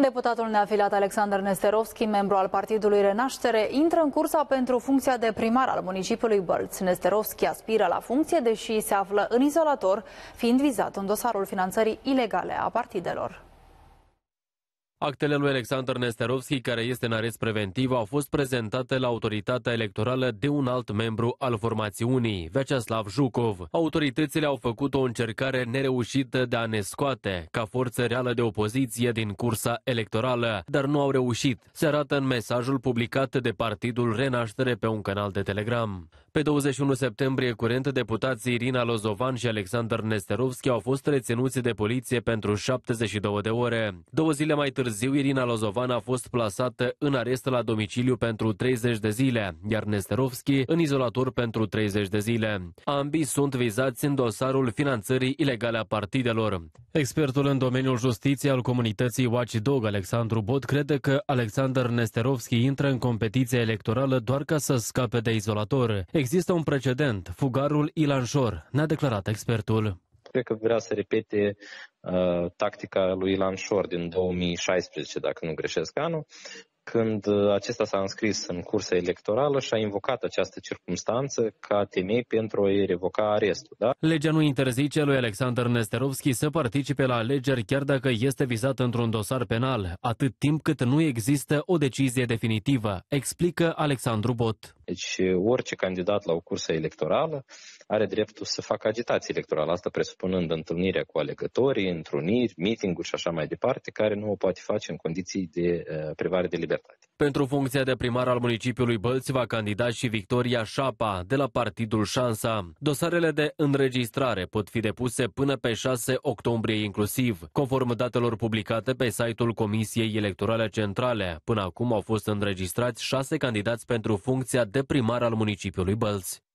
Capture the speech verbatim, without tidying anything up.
Deputatul neafiliat Alexander Nesterovski, membru al Partidului Renaștere, intră în cursa pentru funcția de primar al municipiului Bălți. Nesterovski aspiră la funcție, deși se află în izolator, fiind vizat în dosarul finanțării ilegale a partidelor. Actele lui Alexander Nesterovski, care este în arest preventiv, au fost prezentate la autoritatea electorală de un alt membru al formațiunii, Vyacheslav Zhukov. Autoritățile au făcut o încercare nereușită de a ne scoate ca forță reală de opoziție din cursa electorală, dar nu au reușit, se arată în mesajul publicat de Partidul Renaștere pe un canal de Telegram. Pe douăzeci și unu septembrie curent, deputații Irina Lozovan și Alexander Nesterovski au fost reținuți de poliție pentru șaptezeci și două de ore. Două zile mai târziu, Irina Lozovan a fost plasată în arest la domiciliu pentru treizeci de zile, iar Nesterovski în izolator pentru treizeci de zile. Ambii sunt vizați în dosarul finanțării ilegale a partidelor. Expertul în domeniul justiției al comunității Watchdog, Alexandru Bot, crede că Alexander Nesterovski intră în competiție electorală doar ca să scape de izolator. Există un precedent, fugarul Ilan Shor, ne-a declarat expertul. Cred că vrea să repete uh, tactica lui Ilan Shor din două mii șaisprezece, dacă nu greșesc anul, când acesta s-a înscris în cursa electorală și a invocat această circumstanță ca temei pentru a-i revoca arestul. Da? Legea nu interzice lui Alexander Nesterovski să participe la alegeri chiar dacă este vizat într-un dosar penal, atât timp cât nu există o decizie definitivă, explică Alexandru Bot. Deci orice candidat la o cursă electorală are dreptul să facă agitație electorală, asta presupunând întâlnirea cu alegătorii, întruniri, meeting-uri și așa mai departe, care nu o poate face în condiții de uh, privare de libertate. Pentru funcția de primar al municipiului Bălți va candida și Victoria Șapa, de la Partidul Șansa. Dosarele de înregistrare pot fi depuse până pe șase octombrie inclusiv, conform datelor publicate pe site-ul Comisiei Electorale Centrale. Până acum au fost înregistrați șase candidați pentru funcția de primar al municipiului Bălți.